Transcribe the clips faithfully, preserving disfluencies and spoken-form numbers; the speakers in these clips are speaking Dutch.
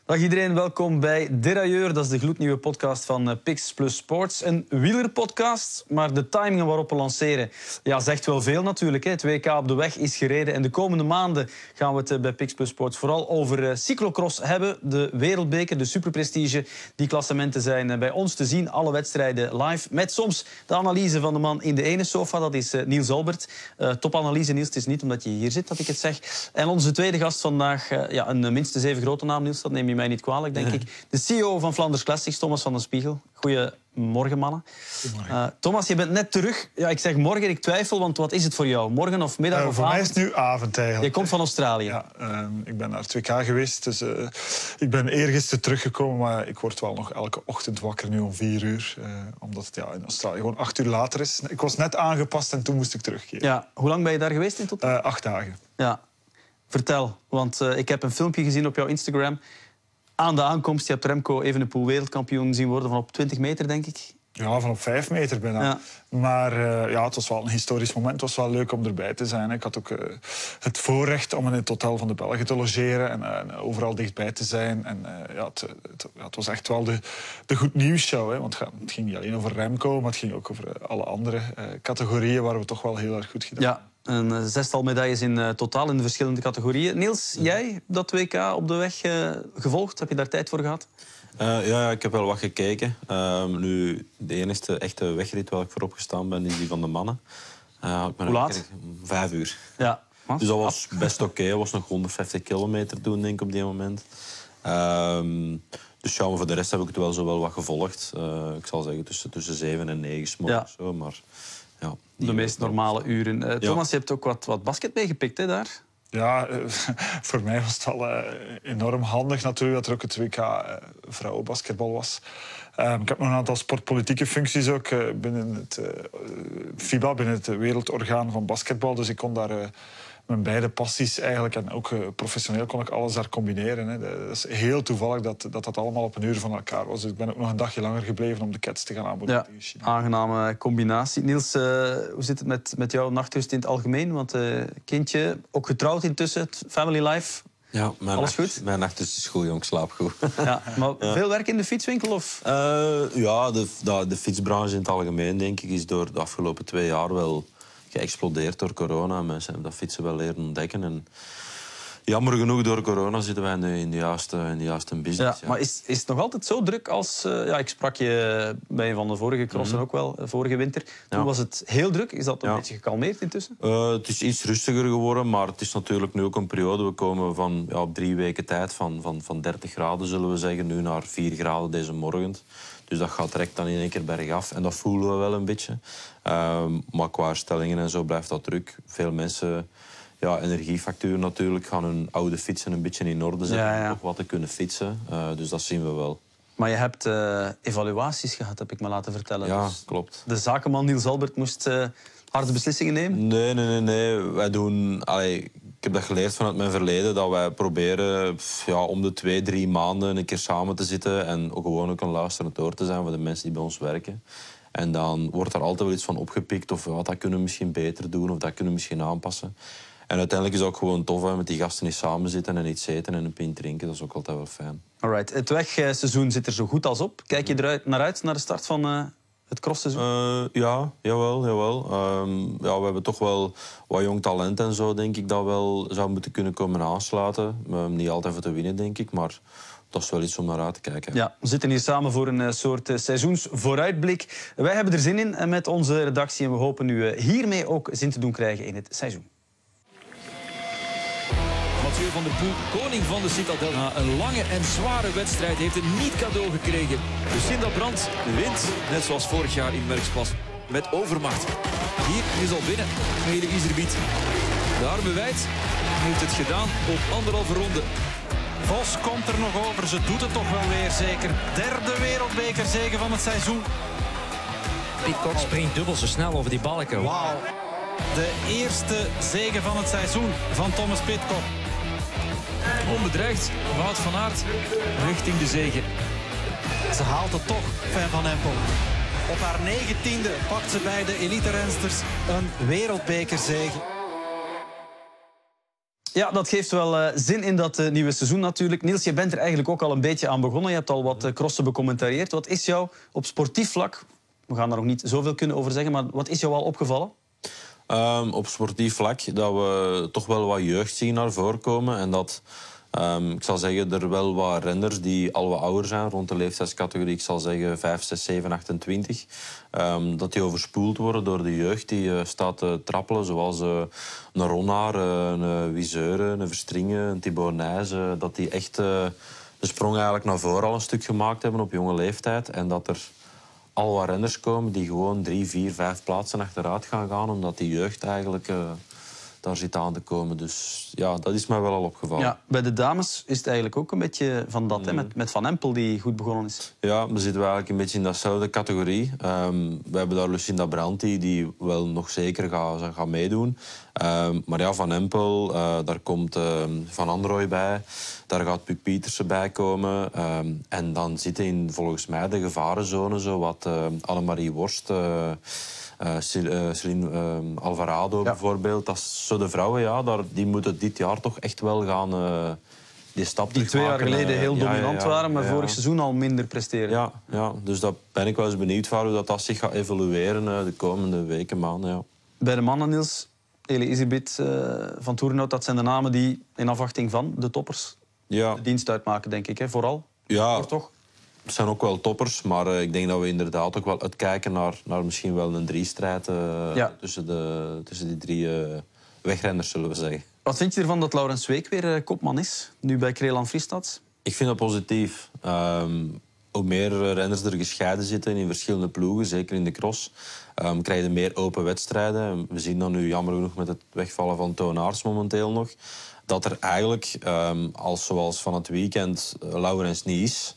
Dag iedereen, welkom bij Derailleur. Dat is de gloednieuwe podcast van Pix Plus Sports. Een wielerpodcast, maar de timing waarop we lanceren ja, zegt wel veel natuurlijk. Hè. Het W K op de weg is gereden en de komende maanden gaan we het bij Pix Plus Sports vooral over cyclocross hebben. De wereldbeker, de superprestige. Die klassementen zijn bij ons te zien, alle wedstrijden live. Met soms de analyse van de man in de ene sofa, dat is Niels Albert. Uh, topanalyse Niels, het is niet omdat je hier zit dat ik het zeg. En onze tweede gast vandaag, uh, ja, een minstens even grote naam Niels, dat neem je mij niet kwalijk, denk ik. De C E O van Flanders Classics, Thomas van den Spiegel. Goedemorgen, mannen. Goedemorgen. Uh, Thomas, je bent net terug. Ja, ik zeg morgen, ik twijfel, want wat is het voor jou? Morgen of middag uh, of voor avond? Voor mij is het nu avond eigenlijk. Je komt van Australië. Ja, uh, ik ben naar het W K geweest, dus uh, ik ben eergisteren teruggekomen, maar ik word wel nog elke ochtend wakker nu om vier uur. Uh, omdat het ja, in Australië gewoon acht uur later is. Ik was net aangepast en toen moest ik terugkeren. Ja, hoe lang ben je daar geweest in totaal? Uh, acht dagen. Ja, vertel, want uh, ik heb een filmpje gezien op jouw Instagram. Aan de aankomst, je hebt Remco Evenepoel wereldkampioen zien worden van op twintig meter, denk ik. Ja, van op vijf meter bijna. Ja. Maar uh, ja, het was wel een historisch moment. Het was wel leuk om erbij te zijn. Ik had ook uh, het voorrecht om in het hotel van de Belgen te logeren en uh, overal dichtbij te zijn. En uh, ja, het, het, ja, het was echt wel de, de goed nieuws show. Hè. Want het ging niet alleen over Remco, maar het ging ook over uh, alle andere uh, categorieën waar we toch wel heel erg goed gedaan hebben. Ja. Een zestal medailles in uh, totaal in de verschillende categorieën. Niels, jij dat W K op de weg uh, gevolgd? Heb je daar tijd voor gehad? Uh, ja, ik heb wel wat gekeken. Uh, nu, de enige echte wegrit waar ik voor opgestaan ben, is die van de mannen. Uh, ik ben Hoe laat? Gekeken, vijf uur. Ja. Dus dat was best oké. Het was nog honderdvijftig kilometer doen, denk ik, op die moment. Uh, dus ja, maar voor de rest heb ik het wel zo wel wat gevolgd. Uh, ik zal zeggen tussen, tussen zeven en negen 's morgens. Ja. Zo, maar... Ja, de meest normale uren. Uh, Thomas, ja. Je hebt ook wat, wat basket meegepikt hè, daar? Ja, uh, voor mij was het wel uh, enorm handig natuurlijk dat er ook het W K uh, vrouwenbasketbal was. Uh, ik heb nog een aantal sportpolitieke functies ook uh, binnen het uh, FIBA, binnen het wereldorgaan van basketbal. Dus ik kon daar uh, mijn beide passies eigenlijk, en ook uh, professioneel kon ik alles daar combineren. Hè. Dat is heel toevallig dat, dat dat allemaal op een uur van elkaar was. Dus ik ben ook nog een dagje langer gebleven om de Cats te gaan aanboden ja, tegen China. Aangename combinatie. Niels, uh, hoe zit het met, met jouw nachtrust in het algemeen? Want uh, kindje, ook getrouwd intussen, family life... Ja, mijn alles nacht, goed? Mijn nacht is goed, jong. Ik slaap goed. Ja, maar ja. Veel werk in de fietswinkel? Of? Uh, ja, de, de, de fietsbranche in het algemeen, denk ik, is door de afgelopen twee jaar wel geëxplodeerd door corona. Mensen hebben dat fietsen wel leren ontdekken. En jammer genoeg, door corona zitten wij nu in de juiste, in de juiste business. Ja, ja. Maar is, is het nog altijd zo druk als... Uh, ja, ik sprak je bij een van de vorige crossen mm-hmm. ook wel, vorige winter. Toen ja. was het heel druk. Is dat een ja. beetje gekalmeerd intussen? Uh, het is iets rustiger geworden, maar het is natuurlijk nu ook een periode. We komen van ja, op drie weken tijd van, van, van dertig graden, zullen we zeggen, nu naar vier graden deze morgen. Dus dat gaat direct dan in één keer bergaf. En dat voelen we wel een beetje. Uh, maar qua stellingen en zo blijft dat druk. Veel mensen... Ja, energiefactuur natuurlijk, gaan hun oude fietsen een beetje in orde zetten. Ja, ja. Om nog wat te kunnen fietsen. Uh, dus dat zien we wel. Maar je hebt uh, evaluaties gehad, heb ik me laten vertellen. Ja, dus klopt. De zakenman Niels Albert moest uh, harde beslissingen nemen? Nee, nee, nee. nee. Wij doen... Allee, ik heb dat geleerd vanuit mijn verleden, dat wij proberen ja, om de twee, drie maanden een keer samen te zitten en ook gewoon ook een luisterend oor te zijn voor de mensen die bij ons werken. En dan wordt er altijd wel iets van opgepikt of wat dat kunnen we misschien beter doen of dat kunnen we misschien aanpassen. En uiteindelijk is het ook gewoon tof hè, met die gasten die samen zitten en iets eten en een pint drinken. Dat is ook altijd wel fijn. Alright. Het wegseizoen zit er zo goed als op. Kijk je eruit naar uit, naar de start van uh, het crossseizoen? Uh, ja, jawel. jawel. Um, ja, we hebben toch wel wat jong talent en zo, denk ik, dat wel zou moeten kunnen komen aansluiten. Um, niet altijd voor te winnen, denk ik, maar... Dat is wel iets om naar uit te kijken. Ja, we zitten hier samen voor een soort seizoensvooruitblik. Wij hebben er zin in met onze redactie en we hopen u hiermee ook zin te doen krijgen in het seizoen. Mathieu van der Poel, koning van de Citadel. Na een lange en zware wedstrijd heeft het niet cadeau gekregen. Lucinda Brandt wint, net zoals vorig jaar in Merckx, met overmacht. Hier is al binnen, Mede Iserbiet. De arme Wijd heeft het gedaan op anderhalve ronde. Vos komt er nog over, ze doet het toch wel weer zeker. Derde wereldbekerzege van het seizoen. Pidcock springt dubbel zo snel over die balken. Wauw. De eerste zege van het seizoen van Thomas Pidcock. Onbedreigd, Wout van Aert richting de zege. Ze haalt het toch, Fijn van Empel. Op haar negentiende pakt ze bij de elite-rensters een wereldbekerzege. Ja, dat geeft wel uh, zin in dat uh, nieuwe seizoen natuurlijk. Niels, je bent er eigenlijk ook al een beetje aan begonnen. Je hebt al wat uh, crossen becommentarieerd. Wat is jou op sportief vlak, we gaan daar nog niet zoveel kunnen over zeggen, maar wat is jou al opgevallen? Um, op sportief vlak dat we toch wel wat jeugd zien naar voren komen. En dat, um, ik zal zeggen, er wel wat renners die al wat ouder zijn, rond de leeftijdscategorie, ik zal zeggen vijf, zes, zeven, achtentwintig. Um, dat die overspoeld worden door de jeugd die uh, staat te trappelen, zoals uh, een Ronnaar, uh, een Wieseur, een Verstringen, een Thibaut Nys. Uh, dat die echt uh, de sprong eigenlijk naar voren al een stuk gemaakt hebben op jonge leeftijd. En dat er al wat renners komen die gewoon drie, vier, vijf plaatsen achteruit gaan gaan, omdat die jeugd eigenlijk uh, daar zit aan te komen. Dus ja, dat is mij wel al opgevallen. Ja, bij de dames is het eigenlijk ook een beetje van dat, mm. hè, met, met Van Empel die goed begonnen is. Ja, we zitten eigenlijk een beetje in dezelfde categorie. Um, we hebben daar Lucinda Brandt, die wel nog zeker gaat, gaat meedoen. Um, maar ja, Van Empel, uh, daar komt uh, Van Androoy bij. Daar gaat Puk Pietersen bij komen. Um, en dan zitten in volgens mij de gevarenzone zo wat uh, Annemarie Worst, uh, uh, Celine uh, Alvarado ja. bijvoorbeeld. Dat is zo de vrouwen, ja, daar, die moeten dit jaar toch echt wel gaan uh, die stap die twee jaar geleden heel ja, dominant ja, ja, waren, maar ja. vorig seizoen al minder presteren. Ja, ja, dus daar ben ik wel eens benieuwd van hoe dat, dat zich gaat evolueren uh, de komende weken, maanden. Ja. Bij de mannen, Niels, Eli Iserbyt, uh, Van Toerenhout, dat zijn de namen die in afwachting van de toppers ja. de dienst uitmaken, denk ik, hè, vooral. Ja, Voor toch? het zijn ook wel toppers, maar uh, ik denk dat we inderdaad ook wel uitkijken naar, naar misschien wel een driestrijd uh, ja. tussen, de, tussen die drie uh, wegrenners, zullen we zeggen. Wat vind je ervan dat Laurens Week weer uh, kopman is, nu bij Crelan-Friestads? Ik vind dat positief. Um, hoe meer renners er gescheiden zitten in verschillende ploegen, zeker in de cross, um, krijg je meer open wedstrijden. We zien dat nu jammer genoeg met het wegvallen van Toon Aerts momenteel nog. Dat er eigenlijk, um, als zoals van het weekend, uh, Laurens niet is,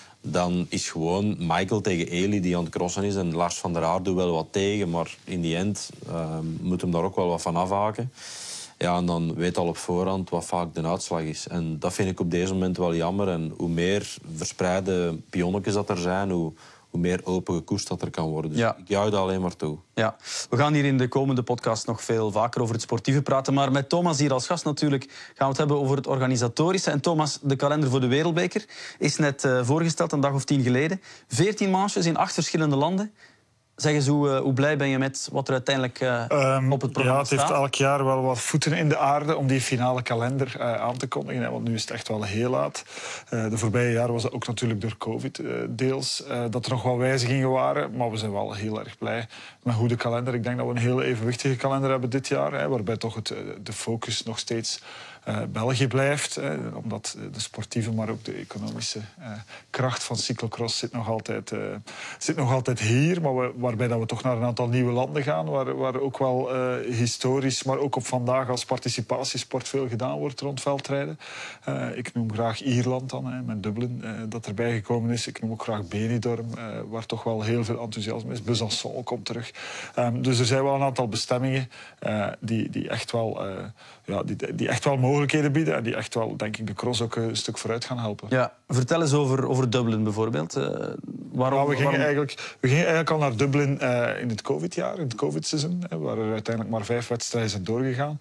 dan is gewoon Michael tegen Eli die aan het crossen is. En Lars van der Aar doet wel wat tegen, maar in die end um, moet hem daar ook wel wat van afhaken. Ja, en dan weet al op voorhand wat vaak de uitslag is. En dat vind ik op deze moment wel jammer. En hoe meer verspreide pionnetjes dat er zijn, hoe, hoe meer open gekoerst dat er kan worden. Dus ja. ik juich dat alleen maar toe. Ja. We gaan hier in de komende podcast nog veel vaker over het sportieve praten. Maar met Thomas hier als gast natuurlijk gaan we het hebben over het organisatorische. En Thomas, de kalender voor de Wereldbeker is net uh, voorgesteld, een dag of tien geleden. veertien manches in acht verschillende landen. Zeg eens, hoe, uh, hoe blij ben je met wat er uiteindelijk uh, um, op het programma staat? Ja, het heeft elk jaar wel wat voeten in de aarde om die finale kalender uh, aan te kondigen. Hè, want nu is het echt wel heel laat. Uh, de voorbije jaren was het ook natuurlijk door COVID uh, deels uh, dat er nog wel wijzigingen waren. Maar we zijn wel heel erg blij met hoe de kalender... Ik denk dat we een heel evenwichtige kalender hebben dit jaar. Hè, waarbij toch het, de focus nog steeds... Uh, België blijft, eh, omdat de sportieve, maar ook de economische uh, kracht van cyclocross zit nog altijd, uh, zit nog altijd hier. Maar we, waarbij dat we toch naar een aantal nieuwe landen gaan, waar, waar ook wel uh, historisch, maar ook op vandaag als participatiesport veel gedaan wordt rond veldrijden. Uh, ik noem graag Ierland dan, hè, met Dublin, uh, dat erbij gekomen is. Ik noem ook graag Benidorm, uh, waar toch wel heel veel enthousiasme is. Besançon komt terug. Um, dus er zijn wel een aantal bestemmingen uh, die, die echt wel... Uh, ja, die, die echt wel mogelijkheden bieden en die echt wel, denk ik, de cross ook een stuk vooruit gaan helpen. Ja, vertel eens over, over Dublin bijvoorbeeld. Uh, waarom, ja, we, gingen waarom... eigenlijk, we gingen eigenlijk al naar Dublin uh, in het COVID-jaar, in het COVID-seizoen, uh, waar er uiteindelijk maar vijf wedstrijden zijn doorgegaan.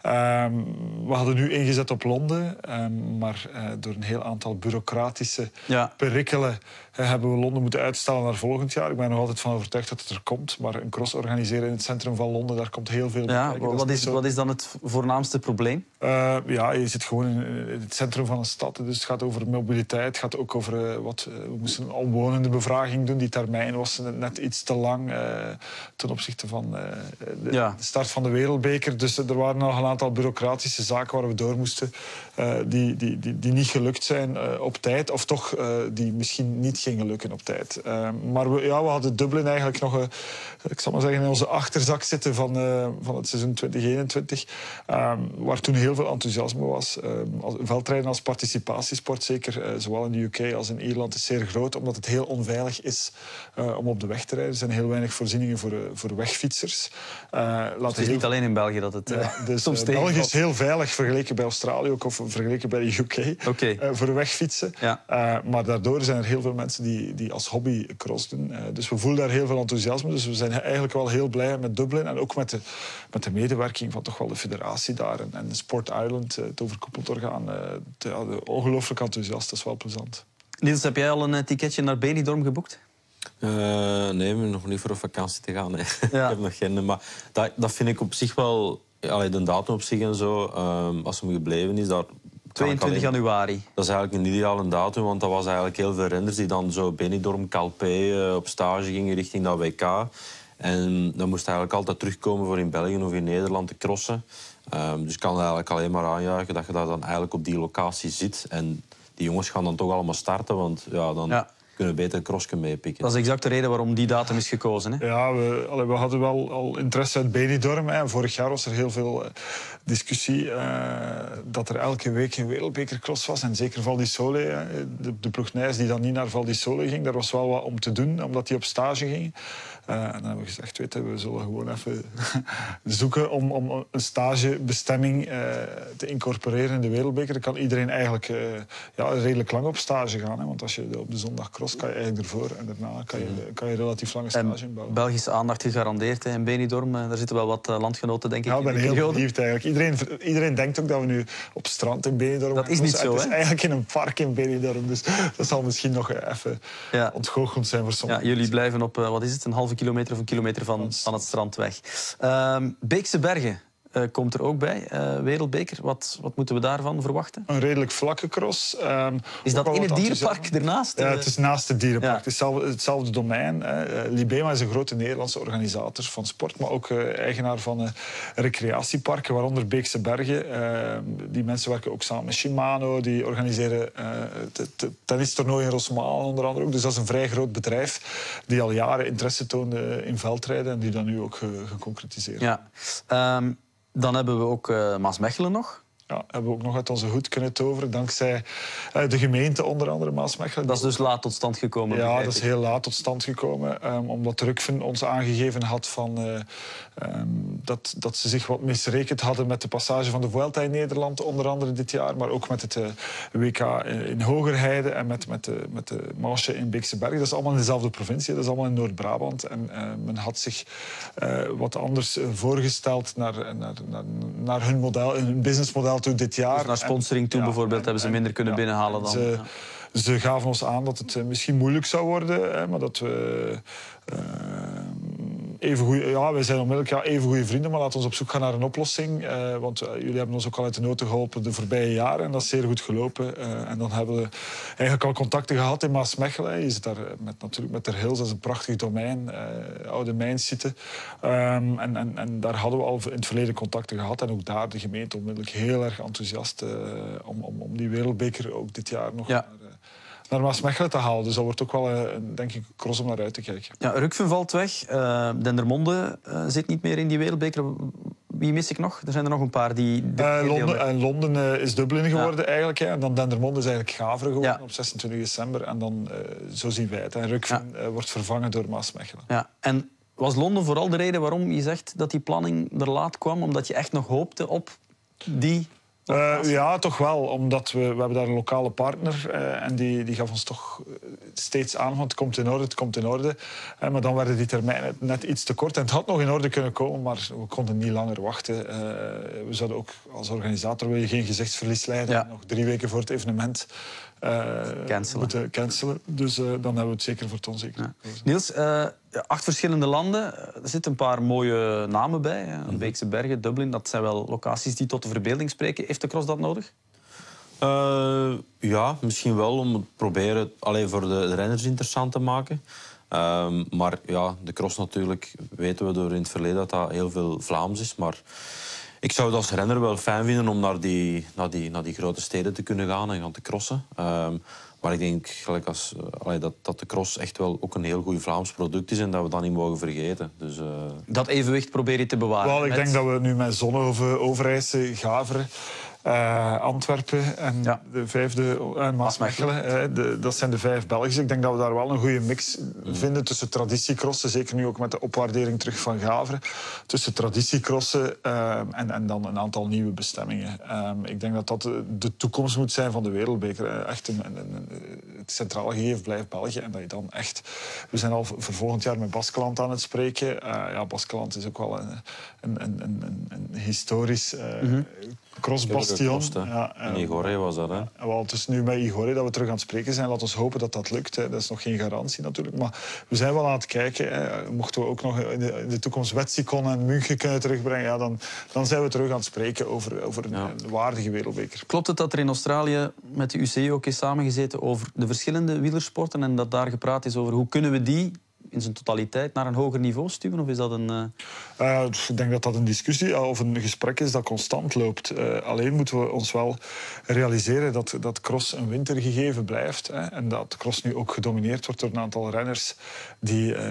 Um, we hadden nu ingezet op Londen, um, maar uh, door een heel aantal bureaucratische ja. perikelen uh, hebben we Londen moeten uitstellen naar volgend jaar. Ik ben er nog altijd van overtuigd dat het er komt, maar een cross organiseren in het centrum van Londen, daar komt heel veel bij ja, kijken. Wat is, wat is dan het voornaamste probleem? Uh, ja, je zit gewoon in het centrum van een stad. Dus het gaat over mobiliteit. Het gaat ook over uh, wat... Uh, we moesten een omwonende bevraging doen. Die termijn was net iets te lang uh, ten opzichte van uh, de, ja. de start van de Wereldbeker. Dus uh, er waren nog een aantal bureaucratische zaken waar we door moesten. Uh, die, die, die, die niet gelukt zijn uh, op tijd. Of toch uh, die misschien niet gingen lukken op tijd. Uh, maar we, ja, we hadden Dublin eigenlijk nog... Uh, ik zal maar zeggen, in onze achterzak zitten van, uh, van het seizoen twintig eenentwintig. Uh, waar toen heel veel enthousiasme was. Uh, veldrijden als participatiesport, zeker uh, zowel in de U K als in Ierland, is zeer groot, omdat het heel onveilig is uh, om op de weg te rijden. Er zijn heel weinig voorzieningen voor, uh, voor wegfietsers. Uh, het is heel... niet alleen in België dat het uh, ja, dus, soms uh, tegen België is heel veilig vergeleken bij Australië ook, of vergeleken bij de U K okay. uh, voor wegfietsen. Ja. Uh, maar daardoor zijn er heel veel mensen mensen die, die als hobby cross doen. Uh, dus we voelen daar heel veel enthousiasme. Dus we zijn eigenlijk wel heel blij met Dublin. En ook met de, met de medewerking van toch wel de federatie daar. En, en Sport Ireland, het overkoepeld orgaan. Uh, te, ja, ongelooflijk enthousiast, dat is wel plezant. Niels, heb jij al een ticketje naar Benidorm geboekt? Uh, nee, ik ben nog niet voor op vakantie te gaan. Nee. Ja. Ik heb nog geen... Maar dat, dat vind ik op zich wel... Allee, de datum op zich en zo, um, als hem gebleven is... Daar tweeëntwintig januari. Dat is eigenlijk een ideale datum, want dat was eigenlijk heel veel renners die dan zo Benidorm, Calpe uh, op stage gingen richting dat W K. En dan moest eigenlijk altijd terugkomen voor in België of in Nederland te crossen. Um, dus ik kan eigenlijk alleen maar aanjuichen dat je daar dan eigenlijk op die locatie zit. En die jongens gaan dan toch allemaal starten, want ja, dan... Ja. kunnen beter een crossje meepikken. Dat is exact de reden waarom die datum is gekozen. Hè? Ja, we, allee, we hadden wel al interesse uit Benidorm. Hè. Vorig jaar was er heel veel uh, discussie uh, dat er elke week een wereldbekercross was. En zeker Val di Sole, uh, de, de ploeg Nijs die dan niet naar Val di Sole ging, daar was wel wat om te doen, omdat die op stage ging. Uh, en dan hebben we gezegd, weet je, we zullen gewoon even zoeken om, om een stagebestemming uh, te incorporeren in de wereldbeker. Dan kan iedereen eigenlijk uh, ja, redelijk lang op stage gaan. Hè. Want als je op de zondag cross kan je eigenlijk ervoor en daarna kan je, kan je relatief lange stage inbouwen. Belgische aandacht gegarandeerd hè, in Benidorm. Daar zitten wel wat landgenoten, denk ik. Ja, ik ben heel benieuwd eigenlijk. Iedereen, iedereen denkt ook dat we nu op strand in Benidorm... Dat is niet zo, Het is hè? eigenlijk in een park in Benidorm. Dus dat zal misschien nog even ja. ontgoocheld zijn voor sommigen. Ja, jullie blijven op, wat is het, een halve kilometer of een kilometer van, van het strand weg. Uh, Beekse Bergen. Uh, komt er ook bij, uh, wereldbeker. Wat, wat moeten we daarvan verwachten? Een redelijk vlakke cross. Um, is dat in het dierenpark ernaast? Ja, het is naast het dierenpark. Ja. Het is hetzelfde, hetzelfde domein. Hè. Uh, Libema is een grote Nederlandse organisator van sport, maar ook uh, eigenaar van uh, recreatieparken, waaronder Beekse Bergen. Uh, die mensen werken ook samen met Shimano. Die organiseren uh, het tennistoernooi in Rosmalen onder andere ook. Dus dat is een vrij groot bedrijf die al jaren interesse toonde in veldrijden en die dat nu ook uh, geconcretiseerd. Ja. Um, Dan hebben we ook uh, Maasmechelen nog. Ja, hebben we ook nog uit onze hoed kunnen toveren, dankzij uh, de gemeente onder andere Maasmechelen. Dat is dus laat tot stand gekomen? Ja, dat is heel laat tot stand gekomen. Um, omdat Rukven ons aangegeven had van, uh, um, dat, dat ze zich wat misrekend hadden met de passage van de Vuelta in Nederland, onder andere dit jaar, maar ook met het uh, W K in Hogerheide en met, met, de, met de Manche in Beekse Bergen. Dat is allemaal in dezelfde provincie, dat is allemaal in Noord-Brabant. En uh, men had zich uh, wat anders uh, voorgesteld naar, naar, naar, naar hun, model, hun businessmodel toe dit jaar. Dus naar sponsoring toe en, bijvoorbeeld ja, en, hebben ze minder kunnen ja, binnenhalen dan. Ze, ja. ze gaven ons aan dat het uh, misschien moeilijk zou worden, hè, maar dat we uh, even goeie, ja, wij zijn onmiddellijk ja, even goede vrienden, maar laten we op zoek gaan naar een oplossing. Uh, want uh, jullie hebben ons ook al uit de noten geholpen de voorbije jaren en dat is zeer goed gelopen. Uh, en dan hebben we eigenlijk al contacten gehad in Maasmechelen. Je zit daar met, natuurlijk met Ter Hils, dat is een prachtig domein, uh, oude mijnsite. Um, en, en, en daar hadden we al in het verleden contacten gehad en ook daar de gemeente onmiddellijk heel erg enthousiast uh, om, om, om die wereldbeker ook dit jaar nog... Ja. Naar, uh, naar Maasmechelen te halen. Dus dat wordt ook wel, uh, denk ik, een cross om naar uit te kijken. Ja, Rukven valt weg. Uh, Dendermonde uh, zit niet meer in die wereldbeker. Wie mis ik nog? Er zijn er nog een paar die... Uh, Londen, en Londen uh, is Dublin geworden, ja. eigenlijk. Hè. En dan Dendermonde is eigenlijk Gavre geworden, ja. op zesentwintig december. En dan, uh, zo zien wij het. En Rukven ja. uh, wordt vervangen door Maasmechelen. Ja. En was Londen vooral de reden waarom je zegt dat die planning er laat kwam? Omdat je echt nog hoopte op die... Uh, ja, toch wel. Omdat we, we hebben daar een lokale partner uh, en die, die gaf ons toch steeds aan van het komt in orde, het komt in orde. Uh, maar dan werden die termijnen net iets te kort. En het had nog in orde kunnen komen, maar we konden niet langer wachten. Uh, we zouden ook als organisator wil je geen gezichtsverlies leiden. Ja. Nog drie weken voor het evenement uh, cancelen. moeten cancelen. Dus uh, dan hebben we het zeker voor het onzeker ja. Niels, uh, acht verschillende landen. Er zitten een paar mooie namen bij. Mm-hmm. Beekse Bergen, Dublin, dat zijn wel locaties die tot de verbeelding spreken. Heeft de cross dat nodig? Uh, ja, misschien wel om het proberen alleen voor de, de renners interessant te maken. Um, maar ja, de cross natuurlijk weten we door in het verleden dat dat heel veel Vlaams is. Maar ik zou het als renner wel fijn vinden om naar die, naar die, naar die grote steden te kunnen gaan en gaan te crossen. Um, maar ik denk gelijk als, allee, dat, dat de cross echt wel ook een heel goed Vlaams product is en dat we dat niet mogen vergeten. Dus, uh... dat evenwicht probeer je te bewaren? Wel, ik met... denk dat we nu met Zonhoven, Overijse, Gavre, uh, Antwerpen en ja. de vijfde en Maasmechelen, uh, dat zijn de vijf Belgische. Ik denk dat we daar wel een goede mix mm. vinden tussen traditiecrossen, zeker nu ook met de opwaardering terug van Gavre, tussen traditiecrossen uh, en, en dan een aantal nieuwe bestemmingen. Um, ik denk dat dat de toekomst moet zijn van de wereldbeker. Echt een, een, een, het centrale gegeven blijft België. En dat je dan echt... We zijn al voor volgend jaar met Baskeland aan het spreken. Uh, ja, Baskeland is ook wel een, een, een, een, een historisch uh, mm-hmm. crossbastion. Ja, en Igorre was dat, hè? Ja, wel, het is nu met Igorre dat we terug aan het spreken zijn. Laten we hopen dat dat lukt. Hè. Dat is nog geen garantie natuurlijk. Maar we zijn wel aan het kijken. Hè. Mochten we ook nog in de, in de toekomst Wetsikon en München kunnen terugbrengen, ja, dan, dan zijn we terug aan het spreken over, over een, ja. een waardige wereldbeker. Klopt het dat er in Australië met de U C I ook is samengezeten over de verschillende wielersporten en dat daar gepraat is over hoe kunnen we die in zijn totaliteit naar een hoger niveau stuwen? Of is dat een... Uh... Uh, ik denk dat dat een discussie of een gesprek is dat constant loopt. Uh, alleen moeten we ons wel realiseren dat, dat cross een wintergegeven blijft. Hè, en dat cross nu ook gedomineerd wordt door een aantal renners die, uh,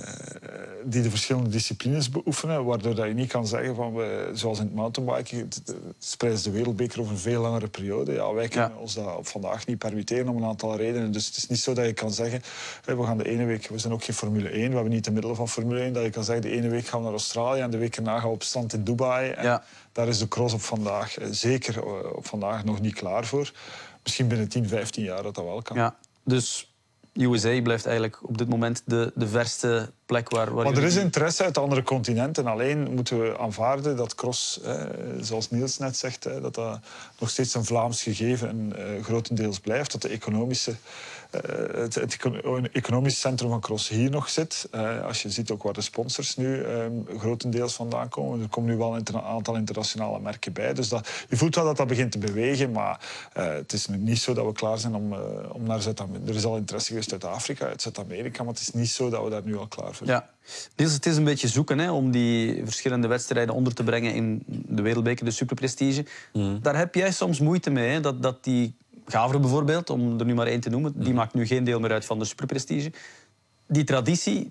die de verschillende disciplines beoefenen. Waardoor dat je niet kan zeggen, van we, zoals in het mountainbiken, spreidt de wereldbeker over een veel langere periode. Ja, wij kunnen ja. ons dat op vandaag niet permitteren om een aantal redenen. Dus het is niet zo dat je kan zeggen, we gaan de ene week... We zijn ook geen Formule één, we hebben niet de middelen van Formule één, dat je kan zeggen, de ene week gaan we naar Australië en de week erna gaan we op stand in Dubai. En ja. daar is de cross op vandaag, zeker op vandaag, nog niet klaar voor. Misschien binnen tien, vijftien jaar dat dat wel kan. Ja, dus U S A blijft eigenlijk op dit moment de, de verste plek waar... waar maar er is interesse uit andere continenten. Alleen moeten we aanvaarden dat cross, eh, zoals Niels net zegt, eh, dat dat nog steeds een Vlaams gegeven en uh, grotendeels blijft. Dat de economische, uh, het, het economisch centrum van cross hier nog zit. Uh, als je ziet ook waar de sponsors nu uh, grotendeels vandaan komen. Er komen nu wel een aantal internationale merken bij. Dus dat, je voelt wel dat dat begint te bewegen. Maar uh, het is niet zo dat we klaar zijn om, uh, om naar Zuid-Amerika... Er is al interesse geweest uit Afrika, uit Zuid-Amerika. Maar het is niet zo dat we daar nu al klaar zijn. Ja. Niels, het is een beetje zoeken hè, om die verschillende wedstrijden onder te brengen in de wereldbeker, de superprestige. Mm. Daar heb jij soms moeite mee, hè? Dat, dat die Gavre bijvoorbeeld, om er nu maar één te noemen, mm. die maakt nu geen deel meer uit van de superprestige. Die traditie,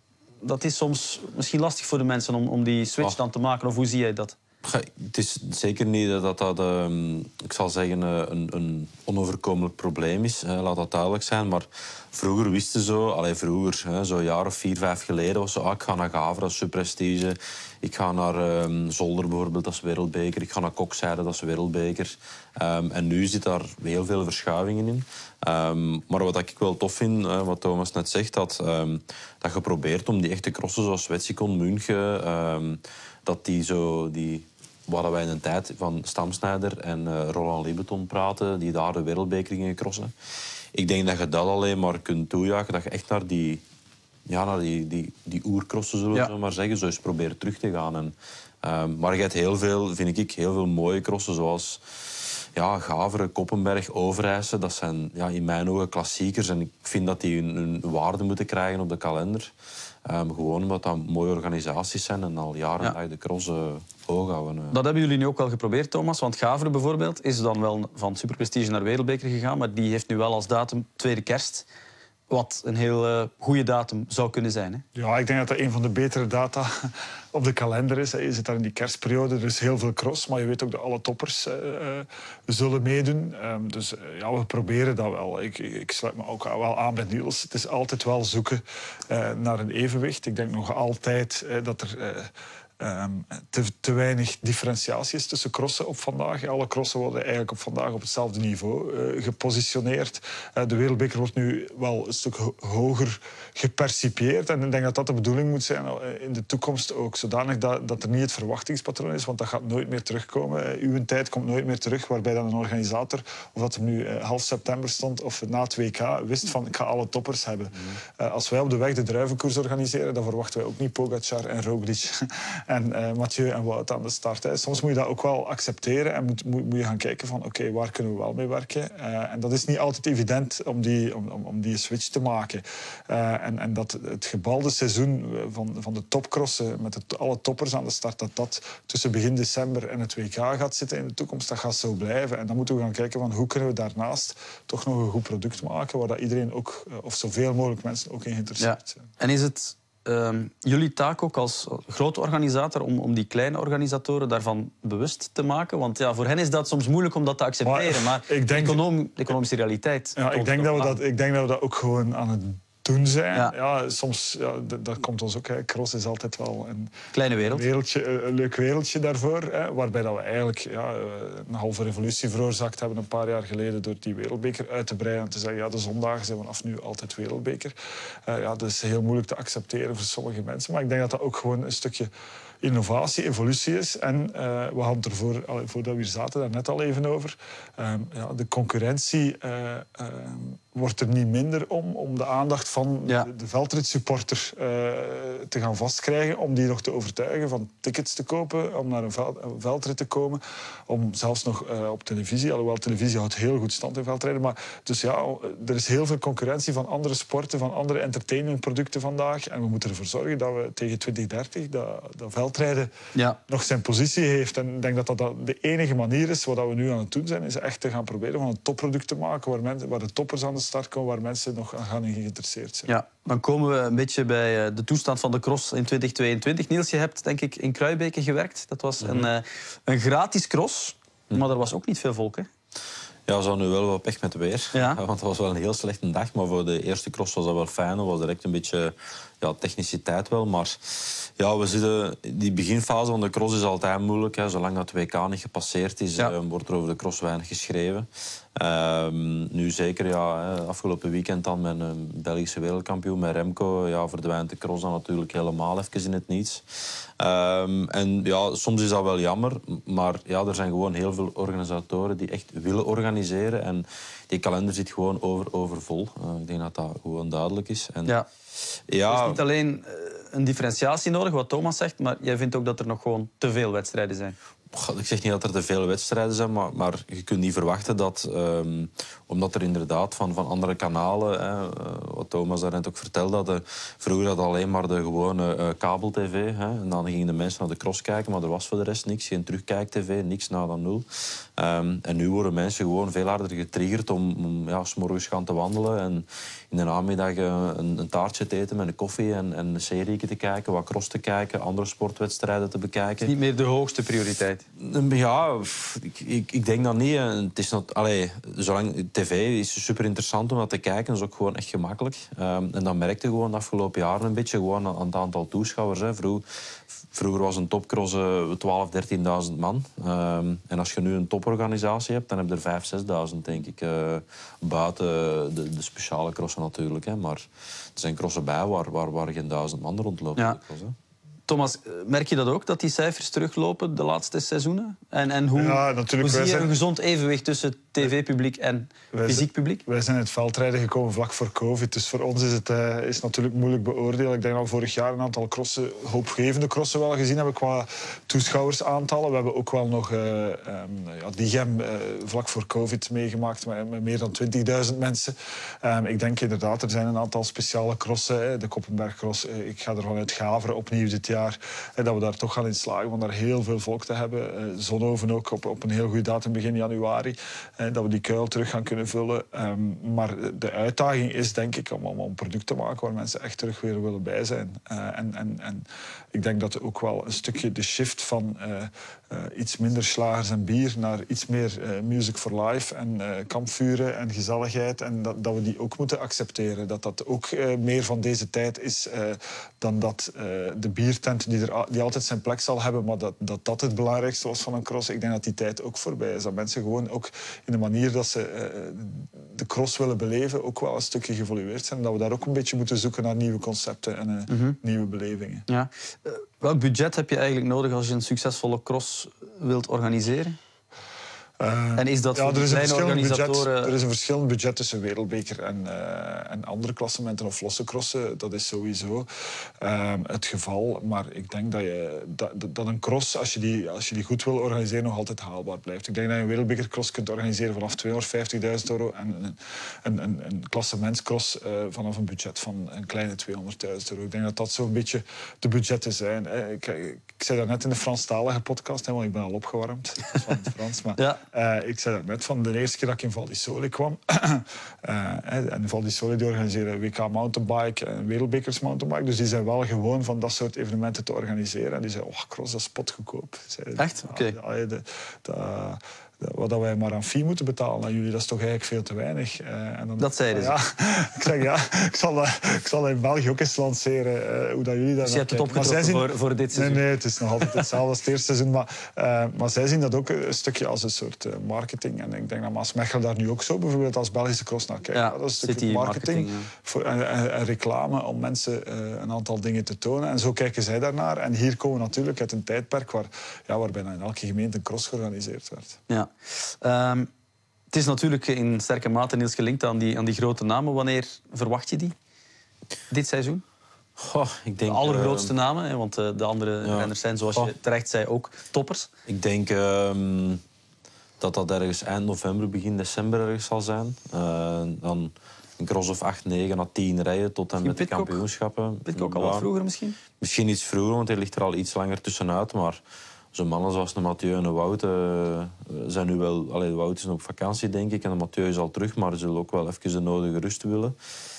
dat is soms misschien lastig voor de mensen om, om die switch oh. dan te maken. Of hoe zie jij dat? Het is zeker niet dat dat, um, ik zal zeggen, een, een onoverkomelijk probleem is. Hè, laat dat duidelijk zijn. Maar vroeger wisten zo, allee, vroeger, hè, zo'n jaar of vier, vijf geleden, was zo, ah, ik ga naar Gavre, dat is superprestige. Ik ga naar um, Zolder bijvoorbeeld, dat is wereldbeker. Ik ga naar Kokzijde, dat is wereldbeker. Um, en nu zit daar heel veel verschuivingen in. Um, maar wat ik wel tof vind, hè, wat Thomas net zegt, dat, um, dat je probeert om die echte crossen zoals Wetsikon, München, um, dat die zo... Die, waar wij in een tijd van Stamsnijder en uh, Roland Libeton praten, die daar de wereldbeker gingen crossen. Ik denk dat je dat alleen maar kunt toejuichen, dat je echt naar die, ja, naar die, die, die oercrossen, zullen we ja. maar zeggen, zo eens proberen terug te gaan. En, um, maar je hebt heel veel, vind ik, heel veel mooie crossen, zoals ja, Gavre, Koppenberg, Overijse. Dat zijn ja, in mijn ogen klassiekers en ik vind dat die hun, hun waarde moeten krijgen op de kalender. Um, gewoon omdat dat mooie organisaties zijn en al jaren ja. de cross uh, hoog houden. Uh. Dat hebben jullie nu ook wel geprobeerd, Thomas. Want Gavre bijvoorbeeld is dan wel van superprestige naar wereldbeker gegaan, maar die heeft nu wel als datum tweede kerst. Wat een heel uh, goede datum zou kunnen zijn. Hè? Ja, ik denk dat dat een van de betere data op de kalender is. Je zit daar in die kerstperiode, er is heel veel cross, maar je weet ook dat alle toppers uh, uh, zullen meedoen. Um, dus uh, ja, we proberen dat wel. Ik, ik sluit me ook wel aan bij Niels. Het is altijd wel zoeken uh, naar een evenwicht. Ik denk nog altijd uh, dat er... Uh, Um, te, te weinig differentiatie is tussen crossen op vandaag. Alle crossen worden eigenlijk op vandaag op hetzelfde niveau uh, gepositioneerd. Uh, de wereldbeker wordt nu wel een stuk ho hoger gepercipieerd. En ik denk dat dat de bedoeling moet zijn uh, in de toekomst ook. Zodanig dat, dat er niet het verwachtingspatroon is, want dat gaat nooit meer terugkomen. Uh, uw tijd komt nooit meer terug, waarbij dan een organisator, of dat er nu uh, half september stond of na het W K, wist van ik ga alle toppers hebben. Uh, als wij op de weg de druivenkoers organiseren, dan verwachten wij ook niet Pogacar en Roglic en uh, Mathieu en Wout aan de start. Hè. Soms moet je dat ook wel accepteren en moet, moet, moet je gaan kijken van oké, okay, waar kunnen we wel mee werken. Uh, en dat is niet altijd evident om die, om, om, om die switch te maken. Uh, en, en dat het gebalde seizoen van, van de topcrossen met het, alle toppers aan de start, dat dat tussen begin december en het W K gaat zitten in de toekomst, dat gaat zo blijven. En dan moeten we gaan kijken van hoe kunnen we daarnaast toch nog een goed product maken waar dat iedereen ook, of zoveel mogelijk mensen ook in geïnteresseerd zijn. Ja. En is het Uh, jullie taak ook als grote organisator om, om die kleine organisatoren daarvan bewust te maken? Want ja, voor hen is dat soms moeilijk om dat te accepteren. Maar, maar ik denk, de, econom, de economische realiteit... Ja, ik, denk dat we dat, ik denk dat we dat ook gewoon aan het doen zijn. Ja. Ja, soms, ja, dat, dat komt ons ook. Hè. Cross is altijd wel een kleine wereld. Wereldje, een leuk wereldje daarvoor. Hè, waarbij dat we eigenlijk ja, een halve revolutie veroorzaakt hebben een paar jaar geleden door die wereldbeker uit te breiden en te zeggen ja, de zondagen zijn vanaf nu altijd wereldbeker. Uh, ja, dat is heel moeilijk te accepteren voor sommige mensen. Maar ik denk dat dat ook gewoon een stukje innovatie, evolutie is. En uh, we hadden er voor, voordat we hier zaten daar net al even over. Um, ja, de concurrentie uh, uh, wordt er niet minder om, om de aandacht van ja. de, de veldritsupporter uh, te gaan vastkrijgen, om die nog te overtuigen van tickets te kopen, om naar een, veld, een veldrit te komen, om zelfs nog uh, op televisie, alhoewel televisie houdt heel goed stand in veldrijden, maar dus ja, er is heel veel concurrentie van andere sporten, van andere entertainmentproducten vandaag en we moeten ervoor zorgen dat we tegen twintig dertig dat, dat veldrijden ja. nog zijn positie heeft. En ik denk dat dat de enige manier is wat we nu aan het doen zijn, is echt te gaan proberen van een topproduct te maken waar, mensen, waar de toppers aan de start komen, waar mensen nog aan gaan geïnteresseerd zijn. Ja, dan komen we een beetje bij de toestand van de cross in twintig tweeëntwintig. Niels, je hebt denk ik in Kruijbeke gewerkt. Dat was een, mm-hmm. een gratis cross, maar er was ook niet veel volk, hè? Ja, we hadden nu wel wat pech met het weer. Ja. Want het was wel een heel slechte dag. Maar voor de eerste cross was dat wel fijn. Er was direct een beetje ja, techniciteit wel. Maar ja, we zitten, die beginfase van de cross is altijd moeilijk. Hè. Zolang dat W K niet gepasseerd is, ja. uh, wordt er over de cross weinig geschreven. Uh, nu zeker, ja, afgelopen weekend dan met een Belgische wereldkampioen, met Remco, ja, verdwijnt de cross dan natuurlijk helemaal even in het niets. Um, en ja, soms is dat wel jammer, maar ja, er zijn gewoon heel veel organisatoren die echt willen organiseren. En die kalender zit gewoon over, overvol. Uh, ik denk dat dat gewoon duidelijk is. En, ja. Ja, er is niet alleen een differentiatie nodig, wat Thomas zegt, maar jij vindt ook dat er nog gewoon te veel wedstrijden zijn. Ik zeg niet dat er te veel wedstrijden zijn, maar, maar je kunt niet verwachten dat... Um, omdat er inderdaad van, van andere kanalen, hè, uh, wat Thomas daarnet ook vertelde, dat de, vroeger had alleen maar de gewone uh, kabel-tv. Hè, en dan gingen de mensen naar de cross kijken, maar er was voor de rest niks. Geen terugkijk-tv, niks na dan nul. Um, en nu worden mensen gewoon veel harder getriggerd om, om ja, 's morgens gaan te wandelen en in de namiddag uh, een, een taartje te eten met een koffie en, en een serie te kijken, wat cross te kijken, andere sportwedstrijden te bekijken. Het is niet meer de hoogste prioriteit. Ja, ik, ik, ik denk dat niet. Het is not, allee, zolang tv is super interessant om dat te kijken, dat is ook gewoon echt gemakkelijk. Um, en dat merkte gewoon de afgelopen jaren een beetje gewoon aan het aantal toeschouwers. Hè. Vroeg, vroeger was een topcross uh, twaalfduizend, dertienduizend man. Um, en als je nu een toporganisatie hebt, dan heb je er vijfduizend, zesduizend, denk ik. Uh, buiten de, de speciale crossen natuurlijk. Hè. Maar er zijn crossen bij waar, waar, waar geen duizend man rondlopen. Ja. Cross, hè. Thomas, merk je dat ook, dat die cijfers teruglopen de laatste seizoenen? En, en hoe, ja, hoe zie je zijn... een gezond evenwicht tussen tv-publiek en fysiek publiek? Wij zijn in het veldrijden gekomen vlak voor COVID. Dus voor ons is het uh, is natuurlijk moeilijk beoordelen. Ik denk dat we vorig jaar een aantal crossen, hoopgevende crossen wel gezien hebben qua toeschouwersaantallen. We hebben ook wel nog uh, um, ja, Diegem uh, vlak voor COVID meegemaakt met, met meer dan twintigduizend mensen. Um, ik denk inderdaad, er zijn een aantal speciale crossen. Hè. De Koppenbergcross, uh, ik ga ervan uit Gaveren opnieuw dit jaar. En dat we daar toch gaan in slagen om daar heel veel volk te hebben. Uh, Zonhoven ook op, op een heel goede datum begin januari. Uh, dat we die kuil terug gaan kunnen vullen. Um, maar de uitdaging is denk ik om, om een product te maken waar mensen echt terug weer willen bij zijn. Uh, en, en, en ik denk dat ook wel een stukje de shift van uh, uh, iets minder slagers en bier naar iets meer uh, music for life en uh, kampvuren en gezelligheid. En dat, dat we die ook moeten accepteren. Dat dat ook uh, meer van deze tijd is uh, dan dat uh, de biertent die, er, die altijd zijn plek zal hebben, maar dat, dat dat het belangrijkste was van een cross. Ik denk dat die tijd ook voorbij is. Dat mensen gewoon ook in de manier dat ze uh, de cross willen beleven ook wel een stukje geëvolueerd zijn. En dat we daar ook een beetje moeten zoeken naar nieuwe concepten en uh, mm-hmm. nieuwe belevingen. Ja. Uh, welk budget heb je eigenlijk nodig als je een succesvolle cross wilt organiseren? Uh, en is dat ja, voor er is kleine organisatoren... Budget, er is een verschillend budget tussen wereldbeker en, uh, en andere klassementen of losse crossen. Dat is sowieso uh, het geval. Maar ik denk dat, je, dat, dat een cross, als je, die, als je die goed wil organiseren, nog altijd haalbaar blijft. Ik denk dat je een wereldbekercross kunt organiseren vanaf tweehonderdvijftigduizend euro en een, een, een, een klassementscross uh, vanaf een budget van een kleine tweehonderdduizend euro. Ik denk dat dat zo'n beetje de budgetten zijn. Ik, ik zei dat net in de Franstalige podcast, hè, want ik ben al opgewarmd. Dat is van het Frans, maar... Ja. Uh, ik zei dat net, van de eerste keer dat ik in Val di Sole kwam. uh, en Val di Sole die organiseren W K mountainbike en wereldbekers mountainbike. Dus die zijn wel gewoon van dat soort evenementen te organiseren. En die zeiden, oh, cross, dat is spotgoedkoop. Echt? Oké. Okay. Ja, wat wij maar aan fee moeten betalen aan jullie, dat is toch eigenlijk veel te weinig. Uh, en dan, dat zeiden ze. Ja, ik zeg ja, ik zal, dat, ik zal dat in België ook eens lanceren. Uh, hoe dat jullie dat dus je hebt het opgetrokken zien... voor, voor dit seizoen? Nee, nee, het is nog altijd hetzelfde als het eerste seizoen. Maar, uh, maar zij zien dat ook een stukje als een soort uh, marketing. En ik denk dat Maasmechelen daar nu ook zo bijvoorbeeld als Belgische cross naar kijkt. Ja, dat is een stukje marketing, marketing ja. voor, en, en, en reclame om mensen uh, een aantal dingen te tonen. En zo kijken zij daarnaar. En hier komen we natuurlijk uit een tijdperk waar, ja, waar bijna in elke gemeente een cross georganiseerd werd. Ja. Um, het is natuurlijk in sterke mate, Niels, gelinkt aan die, aan die grote namen. Wanneer verwacht je die dit seizoen? Goh, ik denk, de allergrootste uh, namen, hè, want uh, de andere ja. renners zijn, zoals Goh. je terecht zei, ook toppers. Ik denk uh, dat dat ergens eind november, begin december ergens zal zijn. Uh, dan een cross of acht, negen à tien rijden tot en met de kampioenschappen. Pitcock al wat vroeger misschien? Misschien iets vroeger, want hij ligt er al iets langer tussenuit. Maar zo'n mannen zoals de Mathieu en de Wout uh, zijn nu wel... Allee, de Wout is nog op vakantie, denk ik. En de Mathieu is al terug, maar ze zullen ook wel even de nodige rust willen.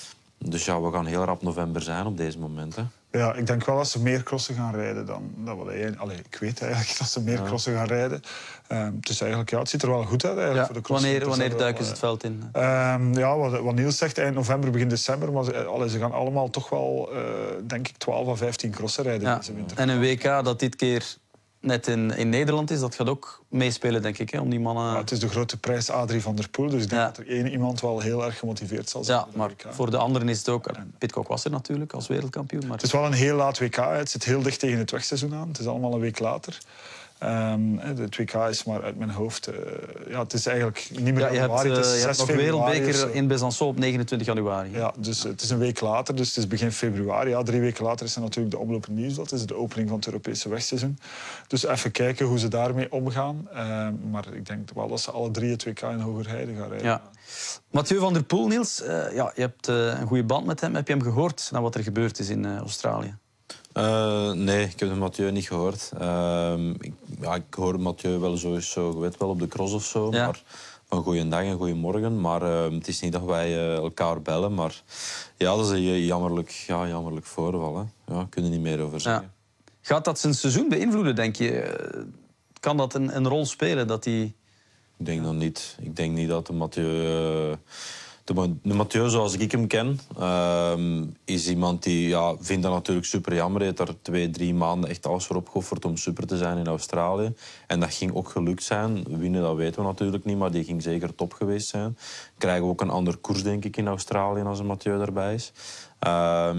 Dus ja, we gaan heel rap november zijn op deze moment. Hè. Ja, ik denk wel dat ze meer crossen gaan rijden dan dat wat hij... Allee, ik weet eigenlijk dat ze meer ja. crossen gaan rijden. Um, het, is eigenlijk, ja, het ziet er wel goed uit eigenlijk ja, voor de crossen. Wanneer, wanneer duiken ze het veld in? Um, ja, wat, wat Niels zegt, eind november, begin december. Maar ze, allee, ze gaan allemaal toch wel, uh, denk ik, twaalf à vijftien crossen rijden ja. deze winter. En een W K dat dit keer net in, in Nederland is, dat gaat ook meespelen, denk ik, hè, om die mannen... Ja, het is de grote prijs Adrie van der Poel, dus ik denk ja. dat er één iemand wel heel erg gemotiveerd zal zijn. Ja, maar voor de anderen is het ook... Pitcock was er natuurlijk als wereldkampioen. Maar... Het is wel een heel laat W K, het zit heel dicht tegen het wegseizoen aan. Het is allemaal een week later. Um, het W K is maar uit mijn hoofd... Uh, ja, het is eigenlijk niet meer ja, januari, hebt, uh, het is je zes hebt nog wereldbeker in Besançon op negenentwintig januari. Ja, dus het is een week later, dus het is begin februari. Ja, drie weken later is er natuurlijk de Omloop Nieuwsblad. Dat is de opening van het Europese wegseizoen. Dus even kijken hoe ze daarmee omgaan. Uh, maar ik denk wel dat ze alle drie het W K in Hogerheide gaan rijden. Ja. Mathieu van der Poel, Niels, uh, ja, je hebt uh, een goede band met hem. Heb je hem gehoord na wat er gebeurd is in uh, Australië? Uh, nee, ik heb de Mathieu niet gehoord. Uh, ik, ja, ik hoor Mathieu wel sowieso, weet wel, op de cross of zo. Ja. Maar een goeie dag en goeie morgen. Maar uh, het is niet dat wij uh, elkaar bellen. Maar ja, dat is een jammerlijk, ja, jammerlijk voorval. Hè. Ja, kunnen niet meer over zeggen. Ja. Gaat dat zijn seizoen beïnvloeden, denk je? Kan dat een, een rol spelen? Dat die... Ik denk dat niet. Ik denk niet dat de Mathieu... Uh, De, de Mathieu, zoals ik hem ken, uh, is iemand die ja, vindt dat natuurlijk super jammer. Hij heeft daar twee, drie maanden echt alles voor opgeofferd om super te zijn in Australië. En dat ging ook gelukt zijn. Winnen, dat weten we natuurlijk niet, maar die ging zeker top geweest zijn. Krijgen we ook een ander koers, denk ik, in Australië als een Mathieu daarbij is. Uh,